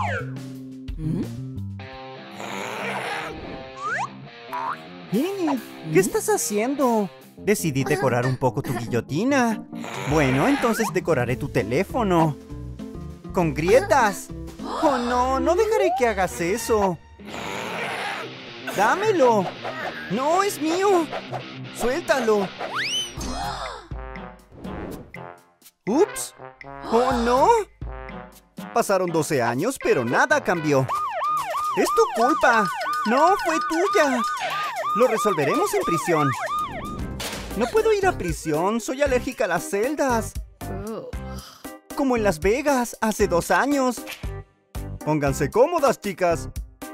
¿Qué estás haciendo? Decidí decorar un poco tu guillotina. Bueno, entonces decoraré tu teléfono. ¡Con grietas! ¡Oh, no! ¡No dejaré que hagas eso! ¡Dámelo! ¡No, es mío! ¡Suéltalo! ¡Ups! ¡Oh, no! Pasaron 12 años, pero nada cambió. ¡Es tu culpa! ¡No, fue tuya! Lo resolveremos en prisión. No puedo ir a prisión. Soy alérgica a las celdas. Como en Las Vegas, hace 2 años. Pónganse cómodas, chicas.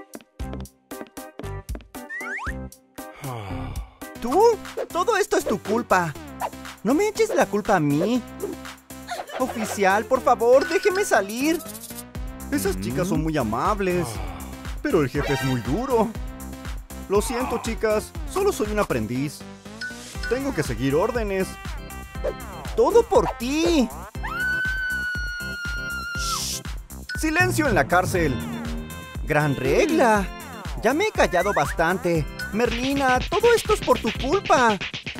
¿Tú? Todo esto es tu culpa. No me eches la culpa a mí. Oficial, por favor, déjeme salir. Esas chicas son muy amables, pero el jefe es muy duro. Lo siento, chicas. Solo soy un aprendiz. Tengo que seguir órdenes. ¡Todo por ti! ¡Shh! ¡Silencio en la cárcel! ¡Gran regla! Ya me he callado bastante. Merlina, todo esto es por tu culpa.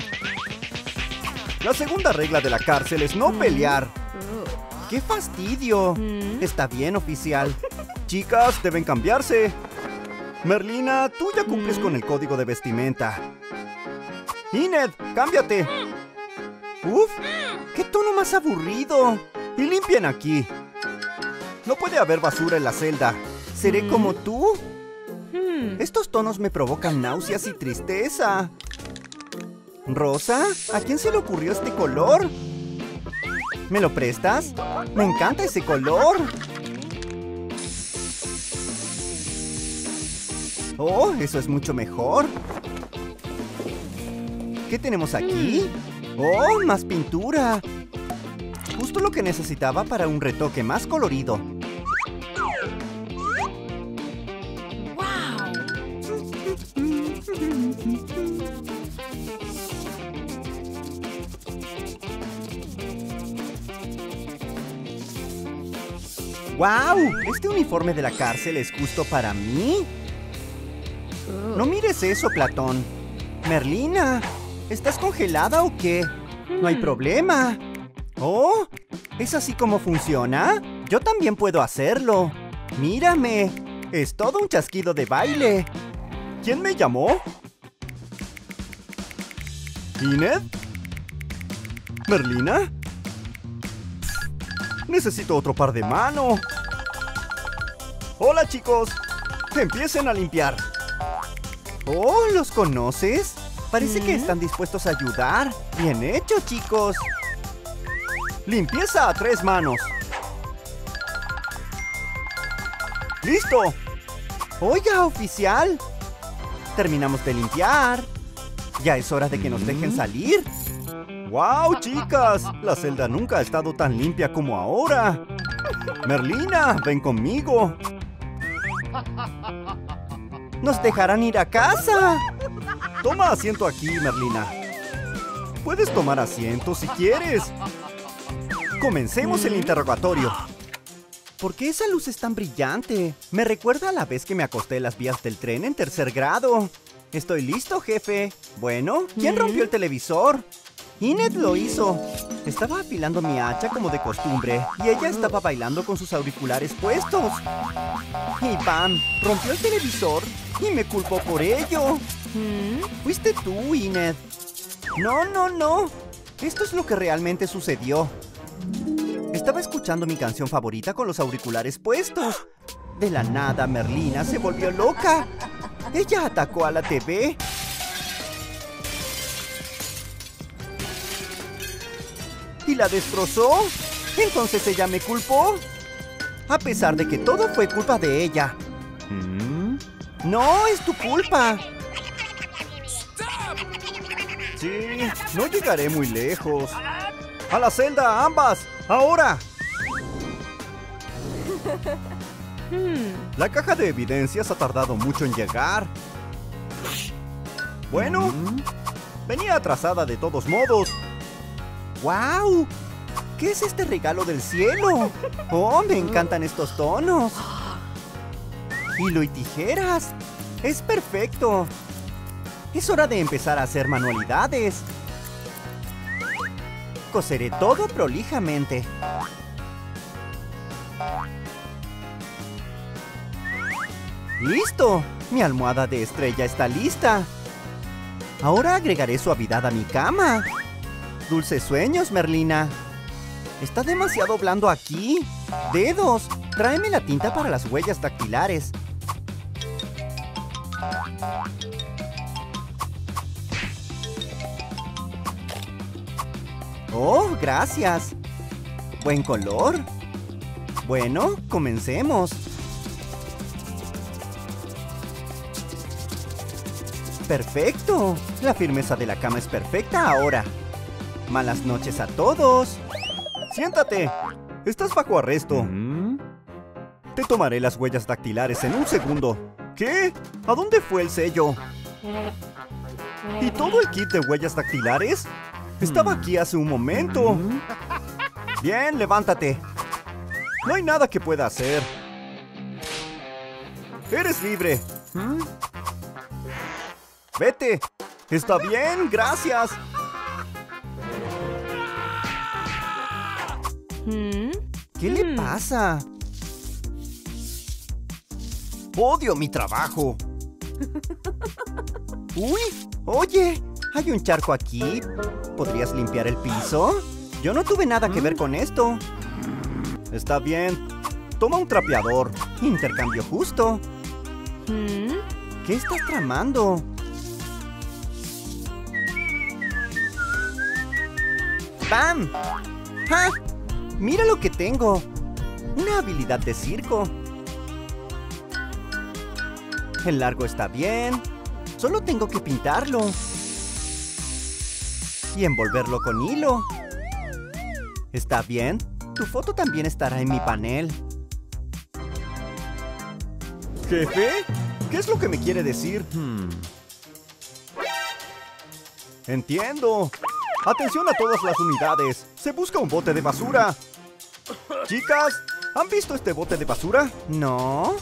La segunda regla de la cárcel es no pelear. ¡Qué fastidio! Está bien, oficial. Chicas, deben cambiarse. Merlina, tú ya cumples con el código de vestimenta. Enid, cámbiate. ¡Uf! ¡Qué tono más aburrido! Y limpien aquí. No puede haber basura en la celda. ¿Seré como tú? Estos tonos me provocan náuseas y tristeza. ¿Rosa? ¿A quién se le ocurrió este color? ¿Me lo prestas? ¡Me encanta ese color! ¡Oh, eso es mucho mejor! ¿Qué tenemos aquí? ¡Oh, más pintura! Justo lo que necesitaba para un retoque más colorido. ¡Wow! ¿Este uniforme de la cárcel es justo para mí? No mires eso, Platón. Merlina, ¿estás congelada o qué? No hay problema. ¡Oh! ¿Es así como funciona? Yo también puedo hacerlo. ¡Mírame! Es todo un chasquido de baile. ¿Quién me llamó? ¿Enid? ¿Merlina? Necesito otro par de manos. ¡Hola, chicos! ¡Empiecen a limpiar! ¡Oh! ¿Los conoces? Parece que están dispuestos a ayudar. ¡Bien hecho, chicos! ¡Limpieza a 3 manos! ¡Listo! Oiga, oficial. Terminamos de limpiar. Ya es hora de que nos dejen salir. ¡Wow, chicas! La celda nunca ha estado tan limpia como ahora. Merlina, ven conmigo. ¡Nos dejarán ir a casa! Toma asiento aquí, Merlina. Puedes tomar asiento si quieres. Comencemos el interrogatorio. ¿Por qué esa luz es tan brillante? Me recuerda a la vez que me acosté en las vías del tren en 3er grado. Estoy listo, jefe. Bueno, ¿quién rompió el televisor? Enid lo hizo. Estaba afilando mi hacha como de costumbre y ella estaba bailando con sus auriculares puestos. Y ¡pam! Rompió el televisor y me culpó por ello. Fuiste tú, Enid. No, no, no. Esto es lo que realmente sucedió. Estaba escuchando mi canción favorita con los auriculares puestos. De la nada, Merlina se volvió loca. Ella atacó a la TV. Y la destrozó. Entonces ella me culpó. A pesar de que todo fue culpa de ella. No, es tu culpa. Sí, no llegaré muy lejos. ¡A la celda, ambas! ¡Ahora! La caja de evidencias ha tardado mucho en llegar. Bueno, venía atrasada de todos modos. ¡Guau! ¿Qué es este regalo del cielo? ¡Oh, me encantan estos tonos! Hilo y tijeras. ¡Es perfecto! Es hora de empezar a hacer manualidades. Coseré todo prolijamente. ¡Listo! Mi almohada de estrella está lista. Ahora agregaré suavidad a mi cama. Dulces sueños, Merlina. Está demasiado blando aquí. Dedos, tráeme la tinta para las huellas dactilares. Oh, gracias. Buen color. Bueno, comencemos. ¡Perfecto! La firmeza de la cama es perfecta ahora. Malas noches a todos. ¡Siéntate! Estás bajo arresto. Te tomaré las huellas dactilares en un segundo. ¿Qué? ¿A dónde fue el sello? ¿Y todo el kit de huellas dactilares? Estaba aquí hace un momento. Bien, levántate. No hay nada que pueda hacer. Eres libre. Vete. Está bien, gracias. ¿Qué le pasa? Odio mi trabajo. ¡Uy! Oye, hay un charco aquí. ¿Podrías limpiar el piso? Yo no tuve nada que ver con esto. Está bien. Toma un trapeador. Intercambio justo. ¿Qué estás tramando? ¡Bam! ¡Ja! ¡Mira lo que tengo! Una habilidad de circo. El largo está bien. Solo tengo que pintarlo. Y envolverlo con hilo. ¿Está bien? Tu foto también estará en mi panel. ¿Jefe? ¿Qué es lo que me quiere decir? Entiendo. ¡Atención a todas las unidades! ¡Se busca un bote de basura! Chicas, ¿han visto este bote de basura? No.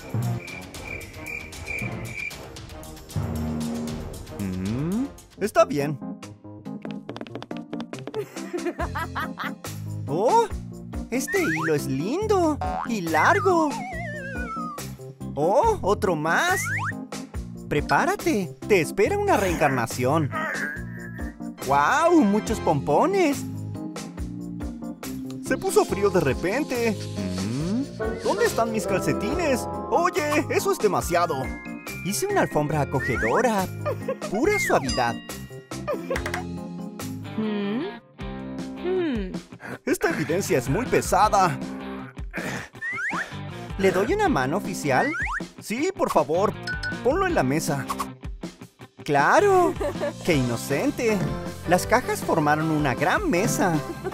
Está bien. ¡Oh! Este hilo es lindo y largo. ¡Oh! ¡Otro más! ¡Prepárate! ¡Te espera una reencarnación! ¡Guau! ¡Muchos pompones! Se puso frío de repente. ¿Dónde están mis calcetines? Oye, eso es demasiado. Hice una alfombra acogedora. Pura suavidad. Esta evidencia es muy pesada. ¿Le doy una mano, oficial? Sí, por favor. Ponlo en la mesa. ¡Claro! ¡Qué inocente! Las cajas formaron una gran mesa.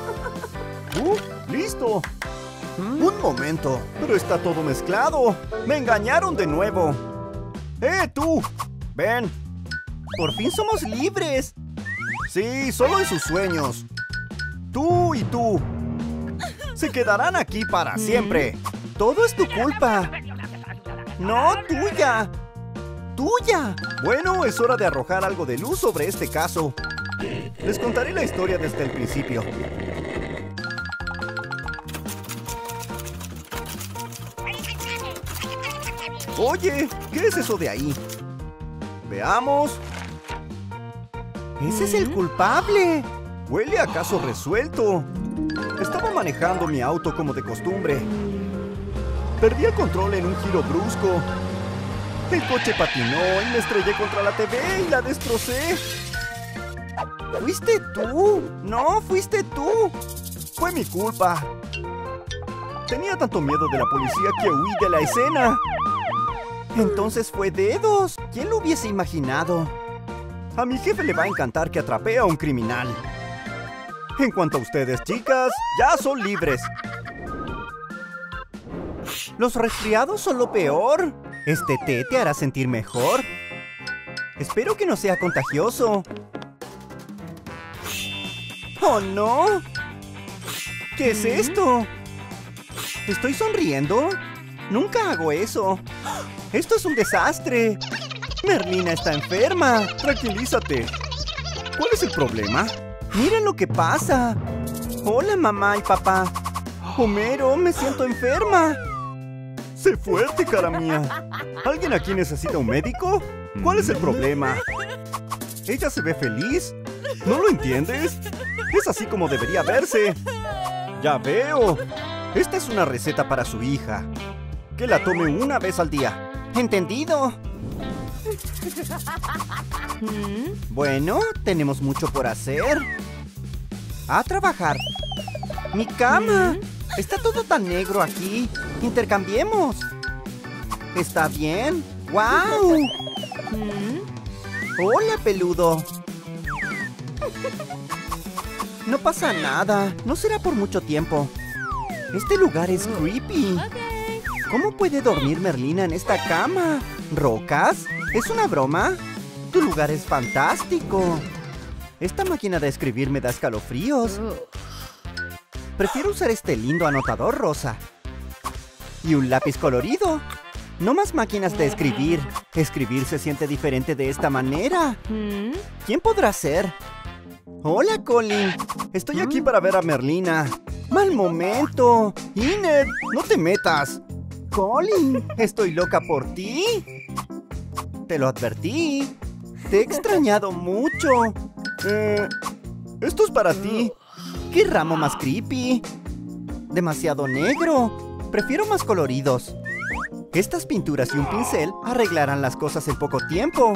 ¡Listo! Un momento, pero está todo mezclado. ¡Me engañaron de nuevo! ¡Tú! ¡Ven! ¡Por fin somos libres! Sí, solo en sus sueños. Tú y tú. Se quedarán aquí para siempre. Todo es tu culpa. No, tuya. ¡Tuya! Bueno, es hora de arrojar algo de luz sobre este caso. Les contaré la historia desde el principio. Oye, ¿qué es eso de ahí? Veamos. ¡Ese es el culpable! ¿Huele a caso resuelto? Estaba manejando mi auto como de costumbre. Perdí el control en un giro brusco. El coche patinó y me estrellé contra la TV y la destrocé. ¿Fuiste tú? No, fuiste tú. Fue mi culpa. Tenía tanto miedo de la policía que huí de la escena. Entonces fue Dedos. ¿Quién lo hubiese imaginado? A mi jefe le va a encantar que atrapé a un criminal. En cuanto a ustedes, chicas, ya son libres. Los resfriados son lo peor. Este té te hará sentir mejor. Espero que no sea contagioso. ¡Oh, no! ¿Qué es esto? ¿Estoy sonriendo? Nunca hago eso. Esto es un desastre. Merlina está enferma. Tranquilízate. ¿Cuál es el problema? Miren lo que pasa. Hola, mamá y papá. Homero, me siento enferma. Sé fuerte, cara mía. ¿Alguien aquí necesita un médico? ¿Cuál es el problema? Ella se ve feliz. ¿No lo entiendes? Es así como debería verse. Ya veo. Esta es una receta para su hija. Que la tome una vez al día. ¿Entendido? Bueno, tenemos mucho por hacer. A trabajar. ¡Mi cama! Está todo tan negro aquí. Intercambiemos. ¿Está bien? ¡Guau! Hola, peludo. No pasa nada. No será por mucho tiempo. Este lugar es creepy. ¿Cómo puede dormir Merlina en esta cama? ¿Rocas? ¿Es una broma? Tu lugar es fantástico. Esta máquina de escribir me da escalofríos. Prefiero usar este lindo anotador rosa. Y un lápiz colorido. No más máquinas de escribir. Escribir se siente diferente de esta manera. ¿Quién podrá ser? Hola, Colin. Estoy aquí para ver a Merlina. ¡Mal momento! ¡Enid! ¡No te metas! Colin, estoy loca por ti. Te lo advertí. Te he extrañado mucho. Esto es para ti. ¡Qué ramo más creepy! Demasiado negro. Prefiero más coloridos. Estas pinturas y un pincel arreglarán las cosas en poco tiempo.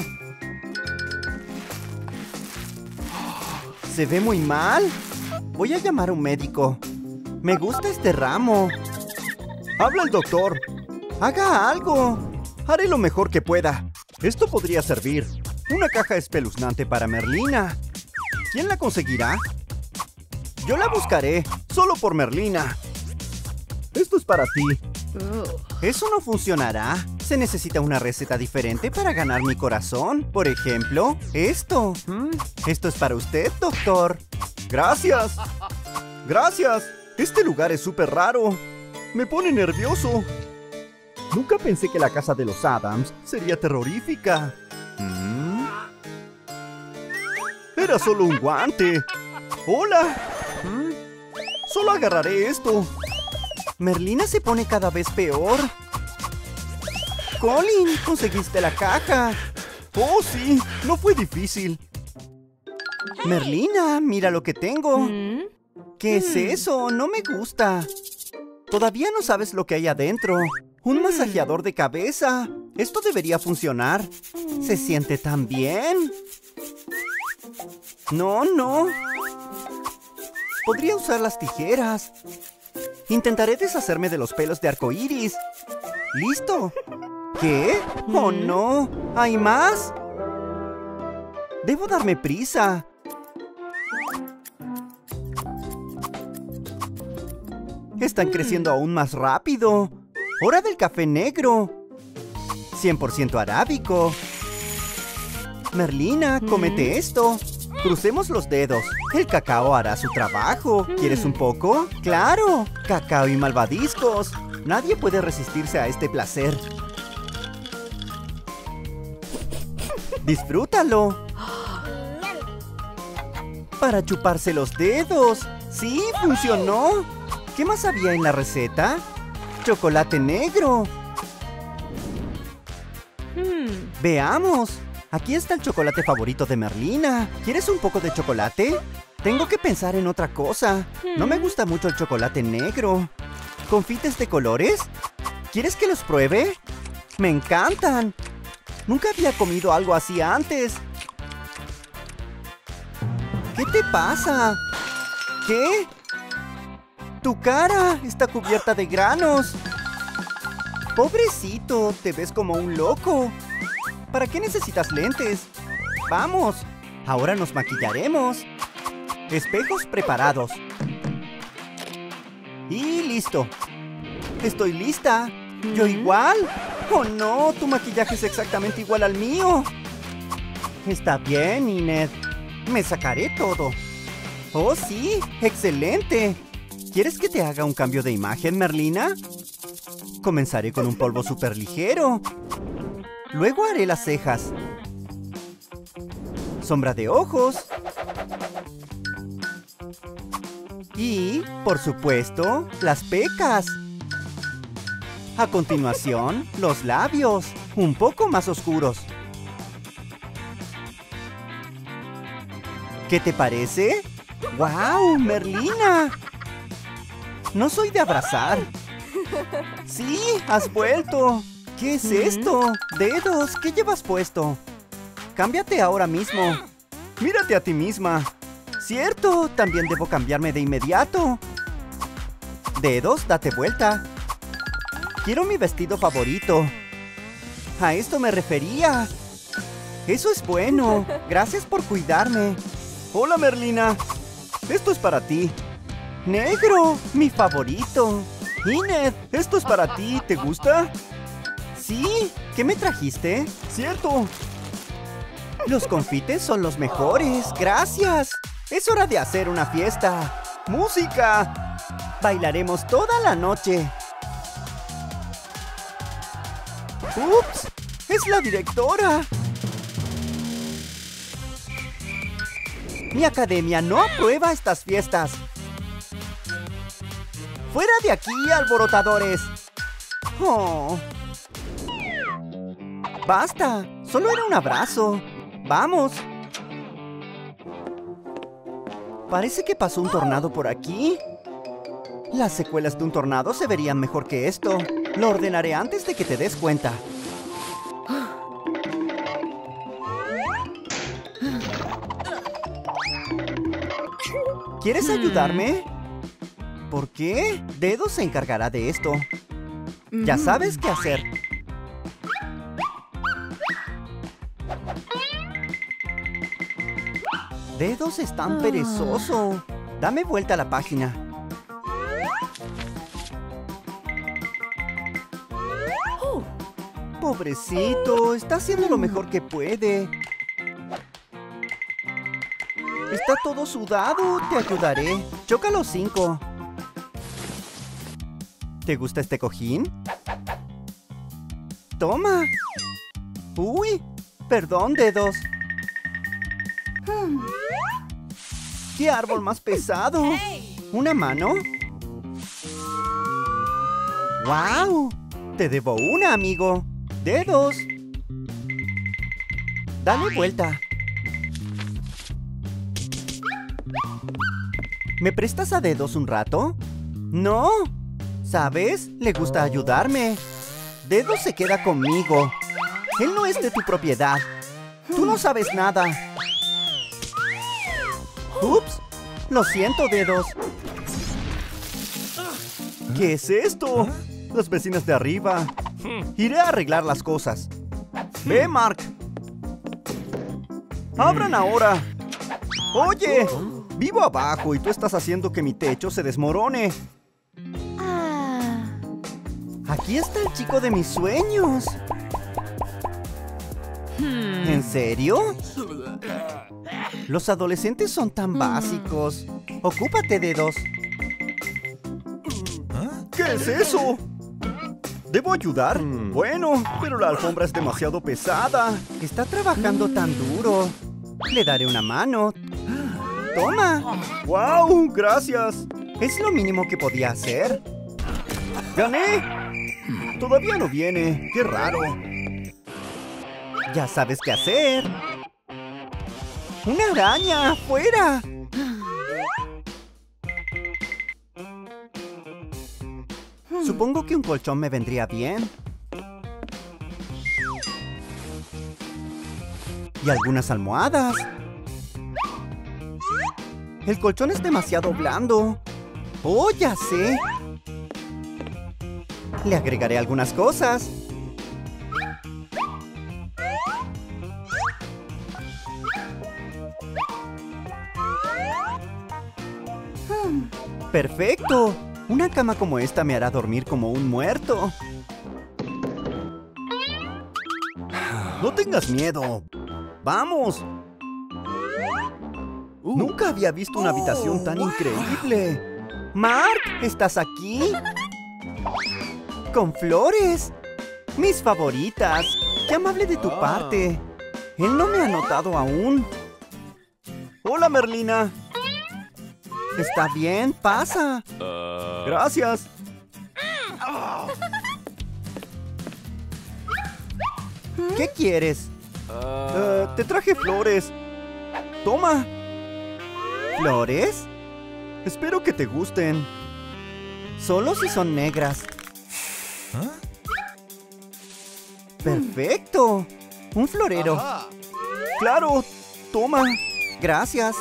Se ve muy mal. Voy a llamar a un médico. Me gusta este ramo. ¡Habla el doctor! ¡Haga algo! Haré lo mejor que pueda. Esto podría servir. Una caja espeluznante para Merlina. ¿Quién la conseguirá? Yo la buscaré, solo por Merlina. Esto es para ti. Eso no funcionará. Se necesita una receta diferente para ganar mi corazón. Por ejemplo, esto. Esto es para usted, doctor. ¡Gracias! ¡Gracias! Este lugar es súper raro. Me pone nervioso. Nunca pensé que la casa de los Addams sería terrorífica. Era solo un guante. ¡Hola! Solo agarraré esto. Merlina se pone cada vez peor. Colin, conseguiste la caja. Oh, sí, no fue difícil. Merlina, mira lo que tengo. ¿Qué es eso? No me gusta. Todavía no sabes lo que hay adentro. Un masajeador de cabeza. Esto debería funcionar. Se siente tan bien. No, no. Podría usar las tijeras. Intentaré deshacerme de los pelos de arcoíris. ¡Listo! ¿Qué? ¡Oh, no! ¿Hay más? Debo darme prisa. Están creciendo aún más rápido. ¡Hora del café negro! 100% arábico. Merlina, cómete esto. Crucemos los dedos. El cacao hará su trabajo. ¿Quieres un poco? ¡Claro! Cacao y malvadiscos. Nadie puede resistirse a este placer. ¡Disfrútalo! Para chuparse los dedos. ¡Sí, funcionó! ¿Qué más había en la receta? ¡Chocolate negro! Veamos. Aquí está el chocolate favorito de Merlina. ¿Quieres un poco de chocolate? Tengo que pensar en otra cosa. No me gusta mucho el chocolate negro. ¿Confites de colores? ¿Quieres que los pruebe? ¡Me encantan! Nunca había comido algo así antes. ¿Qué te pasa? ¿Qué? ¡Tu cara está cubierta de granos! ¡Pobrecito! Te ves como un loco. ¿Para qué necesitas lentes? ¡Vamos! Ahora nos maquillaremos. Espejos preparados. Y listo. Estoy lista. ¿Yo igual? ¡Oh, no! Tu maquillaje es exactamente igual al mío. Está bien, Enid. Me sacaré todo. ¡Oh, sí! ¡Excelente! ¿Quieres que te haga un cambio de imagen, Merlina? Comenzaré con un polvo súper ligero. Luego haré las cejas. Sombra de ojos. Y, por supuesto, las pecas. A continuación, los labios, un poco más oscuros. ¿Qué te parece? ¡Guau, Merlina! No soy de abrazar. ¡Sí, has vuelto! ¿Qué es esto? Dedos, ¿qué llevas puesto? Cámbiate ahora mismo. Mírate a ti misma. Cierto, también debo cambiarme de inmediato. Dedos, date vuelta. Quiero mi vestido favorito. A esto me refería. Eso es bueno. Gracias por cuidarme. Hola, Merlina. Esto es para ti. Negro, mi favorito. Enid, esto es para ti. ¿Te gusta? Sí. ¿Qué me trajiste? Cierto. Los confites son los mejores. Gracias. Es hora de hacer una fiesta. ¡Música! Bailaremos toda la noche. ¡Ups! ¡Es la directora! Mi academia no aprueba estas fiestas. ¡Fuera de aquí, alborotadores! ¡Oh! ¡Basta! Solo era un abrazo. ¡Vamos! Parece que pasó un tornado por aquí. Las secuelas de un tornado se verían mejor que esto. Lo ordenaré antes de que te des cuenta. ¿Quieres ayudarme? ¿Por qué? Dedos se encargará de esto. Ya sabes qué hacer. Dedos es tan perezoso. Dame vuelta a la página. Pobrecito, está haciendo lo mejor que puede. Está todo sudado, te ayudaré. Choca los 5. ¿Te gusta este cojín? Toma. Uy, perdón, Dedos. ¿Qué árbol más pesado? ¿Una mano? ¡Guau! Te debo una, amigo. Dedos. Dale vuelta. ¿Me prestas a Dedos un rato? ¡No! ¿Sabes? Le gusta ayudarme. Dedos se queda conmigo. Él no es de tu propiedad. Tú no sabes nada. ¡Ups! Lo siento, Dedos. ¿Qué es esto? Las vecinas de arriba. Iré a arreglar las cosas. ¡Ve, Mark! ¡Abran ahora! ¡Oye! Vivo abajo y tú estás haciendo que mi techo se desmorone. Aquí está el chico de mis sueños. ¿En serio? Los adolescentes son tan básicos. Ocúpate, Dedos. ¿Qué es eso? ¿Debo ayudar? Bueno, pero la alfombra es demasiado pesada. Está trabajando tan duro. Le daré una mano. ¡Toma! ¡Wow! ¡Gracias! Es lo mínimo que podía hacer. ¡Gané! Todavía no viene. ¡Qué raro! Ya sabes qué hacer. ¡Una araña! ¡Fuera! Supongo que un colchón me vendría bien. Y algunas almohadas. El colchón es demasiado blando. ¡Oh, ya sé! Le agregaré algunas cosas. ¡Perfecto! Una cama como esta me hará dormir como un muerto. No tengas miedo. ¡Vamos! Nunca había visto una habitación tan increíble. ¡Mark! ¿Estás aquí? ¡Con flores! ¡Mis favoritas! ¡Qué amable de tu parte! Él no me ha notado aún. ¡Hola, Merlina! Está bien, pasa. Gracias. ¿Qué quieres? Te traje flores. Toma. ¿Flores? Espero que te gusten. Solo si son negras. ¡Perfecto! ¡Un florero! ¡Claro! ¡Toma! ¡Gracias!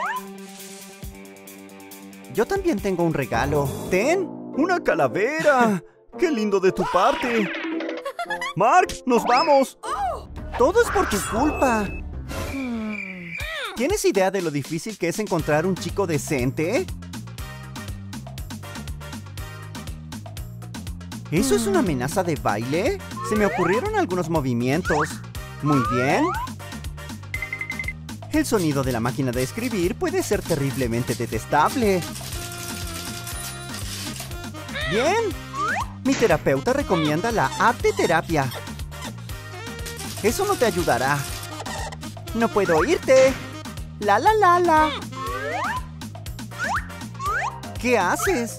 Yo también tengo un regalo. ¡Ten! ¡Una calavera! ¡Qué lindo de tu parte! ¡Mark! ¡Nos vamos! ¡Todo es por tu culpa! ¿Tienes idea de lo difícil que es encontrar un chico decente? ¿Eso es una amenaza de baile? Se me ocurrieron algunos movimientos. Muy bien. El sonido de la máquina de escribir puede ser terriblemente detestable. Bien. Mi terapeuta recomienda la arte terapia. Eso no te ayudará. No puedo oírte. La la la la. ¿Qué haces?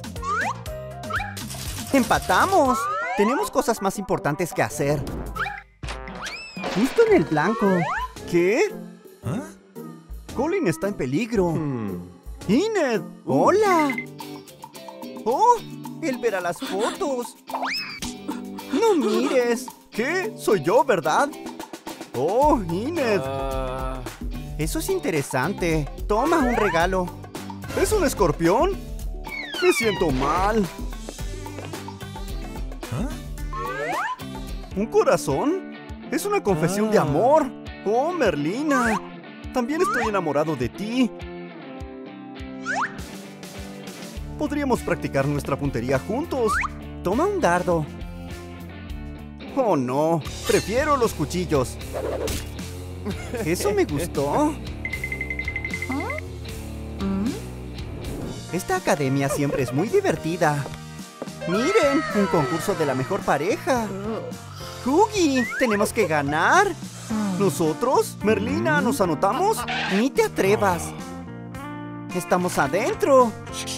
¡Empatamos! Tenemos cosas más importantes que hacer. Justo en el blanco. ¿Qué? Colin está en peligro. ¡Enid! ¡Hola! ¡Oh! Él verá las fotos. ¡No mires! ¿Qué? Soy yo, ¿verdad? ¡Oh, Enid! Eso es interesante. Toma un regalo. ¿Es un escorpión? Me siento mal. ¿Un corazón? Es una confesión de amor. ¡Oh, Merlina! También estoy enamorado de ti. Podríamos practicar nuestra puntería juntos. Toma un dardo. Oh, no. Prefiero los cuchillos. Eso me gustó. Esta academia siempre es muy divertida. ¡Miren! Un concurso de la mejor pareja. ¡Hughie! ¡Tenemos que ganar! ¿Nosotros? Merlina, ¿nos anotamos? Ni te atrevas. ¡Estamos adentro!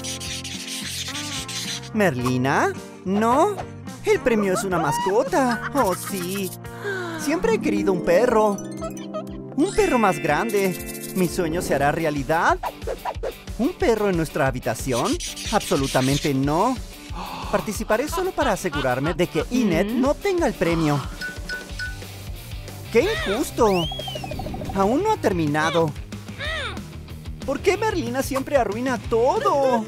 ¿Merlina? ¿No? El premio es una mascota. ¡Oh, sí! Siempre he querido un perro. Un perro más grande. ¿Mi sueño se hará realidad? ¿Un perro en nuestra habitación? Absolutamente no. Participaré solo para asegurarme de que Enid no tenga el premio. ¡Qué injusto! Aún no ha terminado. ¿Por qué Merlina siempre arruina todo?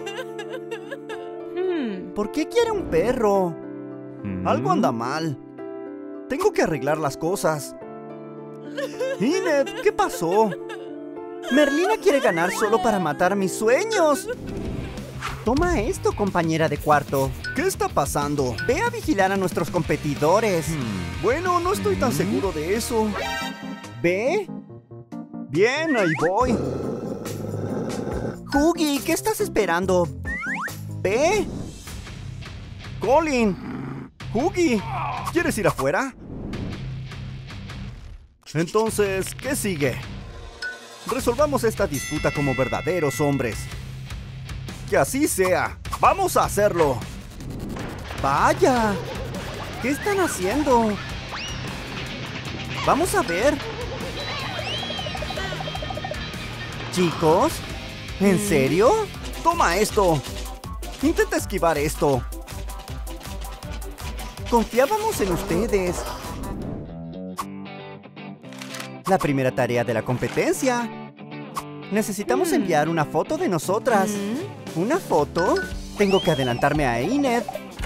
¿Por qué quiere un perro? Algo anda mal. Tengo que arreglar las cosas. Enid, ¿qué pasó? Merlina quiere ganar solo para matar mis sueños. Toma esto, compañera de cuarto. ¿Qué está pasando? Ve a vigilar a nuestros competidores. Bueno, no estoy tan seguro de eso. ¿Ve? Bien, ahí voy. Hughie, ¿qué estás esperando? ¿Ve? Colin. Hughie, ¿quieres ir afuera? Entonces, ¿qué sigue? Resolvamos esta disputa como verdaderos hombres. ¡Que así sea! ¡Vamos a hacerlo! ¡Vaya! ¿Qué están haciendo? Vamos a ver. Chicos, ¿en serio? ¡Toma esto! Intenta esquivar esto. Confiábamos en ustedes. La primera tarea de la competencia. Necesitamos enviar una foto de nosotras. ¿Una foto? Tengo que adelantarme a Enid.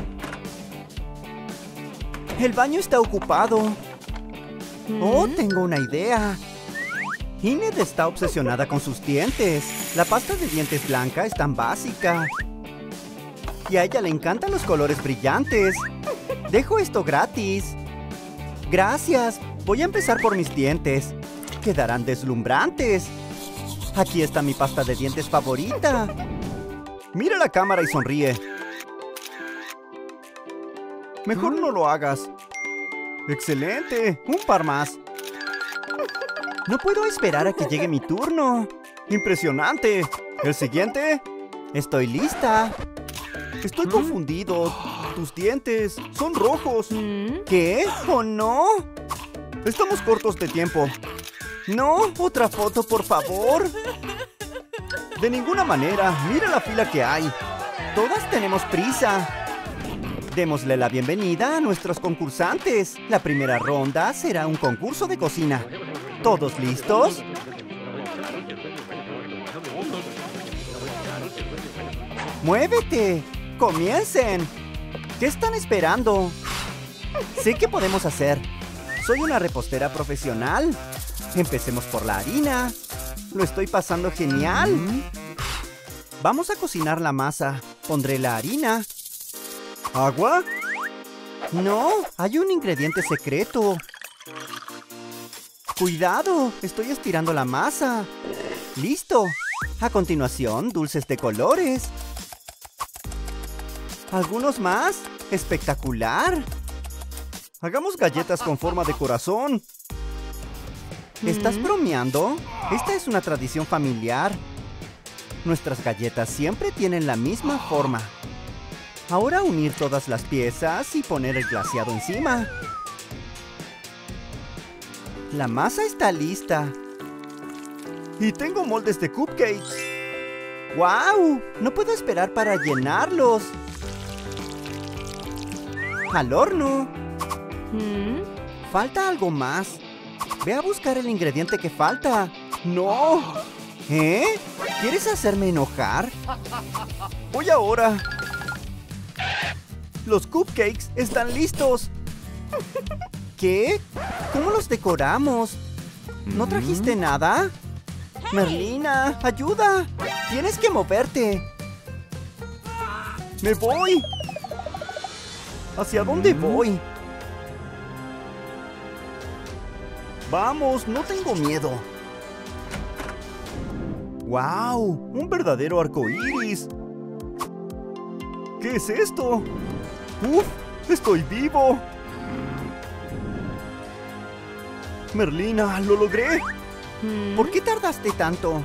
El baño está ocupado. Oh, tengo una idea. Enid está obsesionada con sus dientes. La pasta de dientes blanca es tan básica. Y a ella le encantan los colores brillantes. Dejo esto gratis. Gracias. Voy a empezar por mis dientes. Quedarán deslumbrantes. Aquí está mi pasta de dientes favorita. Mira la cámara y sonríe. Mejor no lo hagas. ¡Excelente! ¡Un par más! No puedo esperar a que llegue mi turno. ¡Impresionante! ¿El siguiente? Estoy lista. Estoy confundido. Tus dientes son rojos. ¿Qué? ¿Oh, no? Estamos cortos de tiempo. No, otra foto, por favor. De ninguna manera. Mira la fila que hay. Todas tenemos prisa. Démosle la bienvenida a nuestros concursantes. La primera ronda será un concurso de cocina. ¿Todos listos? ¡Muévete! ¡Comiencen! ¿Qué están esperando? Sé qué podemos hacer. Soy una repostera profesional. Empecemos por la harina. Lo estoy pasando genial. Vamos a cocinar la masa. Pondré la harina. ¿Agua? No, hay un ingrediente secreto. ¡Cuidado! Estoy estirando la masa. ¡Listo! A continuación, dulces de colores. ¿Algunos más? ¡Espectacular! Hagamos galletas con forma de corazón. ¿Estás bromeando? Esta es una tradición familiar. Nuestras galletas siempre tienen la misma forma. Ahora unir todas las piezas y poner el glaseado encima. La masa está lista. Y tengo moldes de cupcakes. ¡Guau! No puedo esperar para llenarlos. ¡Al horno! Falta algo más. Ve a buscar el ingrediente que falta. ¡No! ¿Eh? ¿Quieres hacerme enojar? Voy ahora. Los cupcakes están listos. ¿Qué? ¿Cómo los decoramos? ¿No trajiste nada? Merlina, ayuda. Tienes que moverte. ¡Me voy! ¿Hacia dónde voy? Vamos, no tengo miedo. ¡Wow! ¡Un verdadero arco iris! ¿Qué es esto? ¡Uf! ¡Estoy vivo! Merlina, ¡lo logré! ¿Por qué tardaste tanto?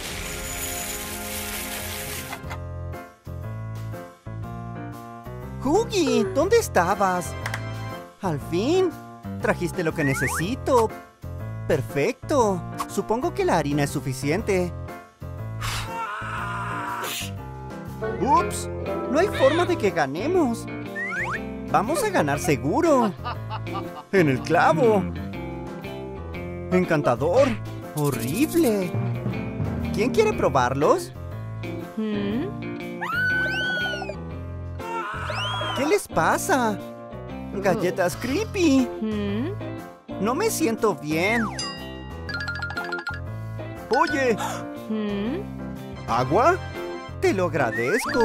¡Huggy! ¿Dónde estabas? ¡Al fin! Trajiste lo que necesito. ¡Perfecto! Supongo que la harina es suficiente. ¡Ups! No hay forma de que ganemos. Vamos a ganar seguro. ¡En el clavo! ¡Encantador! ¡Horrible! ¿Quién quiere probarlos? ¿Qué les pasa? ¡Galletas creepy! No me siento bien. Oye. ¿Agua? Te lo agradezco.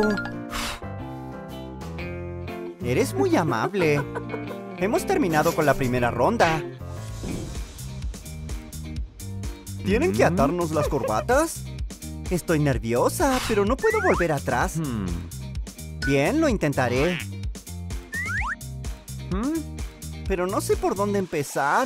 Eres muy amable. Hemos terminado con la primera ronda. ¿Tienen que atarnos las corbatas? Estoy nerviosa, pero no puedo volver atrás. Bien, lo intentaré. Pero no sé por dónde empezar.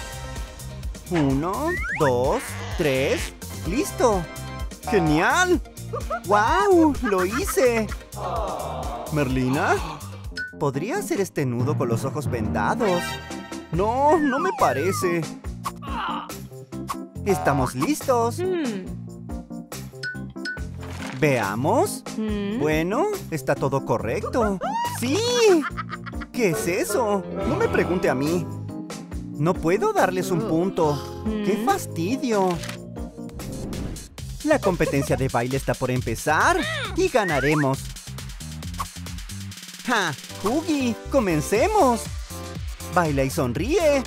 1, 2, 3. ¡Listo! ¡Genial! ¡Guau! ¡Lo hice! ¿Merlina? ¿Podría hacer este nudo con los ojos vendados? No, no me parece. ¿Estamos listos? ¿Veamos? Bueno, está todo correcto. ¡Sí! ¿Qué es eso? No me pregunte a mí. No puedo darles un punto. ¡Qué fastidio! La competencia de baile está por empezar y ganaremos. ¡Ja! ¡Huggy! ¡Comencemos! ¡Baila y sonríe!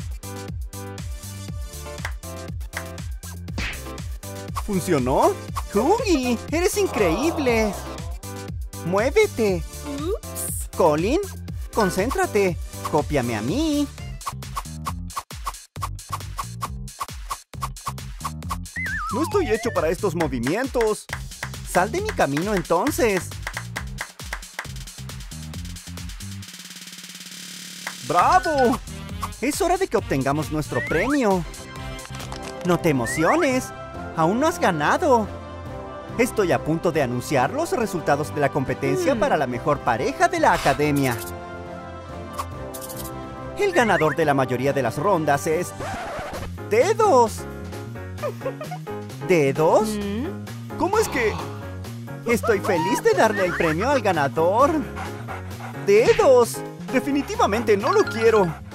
¿Funcionó? ¡Huggy! ¡Eres increíble! ¡Muévete! Colin, concéntrate. Cópiame a mí. No estoy hecho para estos movimientos. Sal de mi camino entonces. ¡Bravo! Es hora de que obtengamos nuestro premio. No te emociones. Aún no has ganado. Estoy a punto de anunciar los resultados de la competencia para la mejor pareja de la academia. El ganador de la mayoría de las rondas es... ¡Dedos! ¿Dedos? ¿Cómo es que...? Estoy feliz de darle el premio al ganador. ¡Dedos! Definitivamente no lo quiero.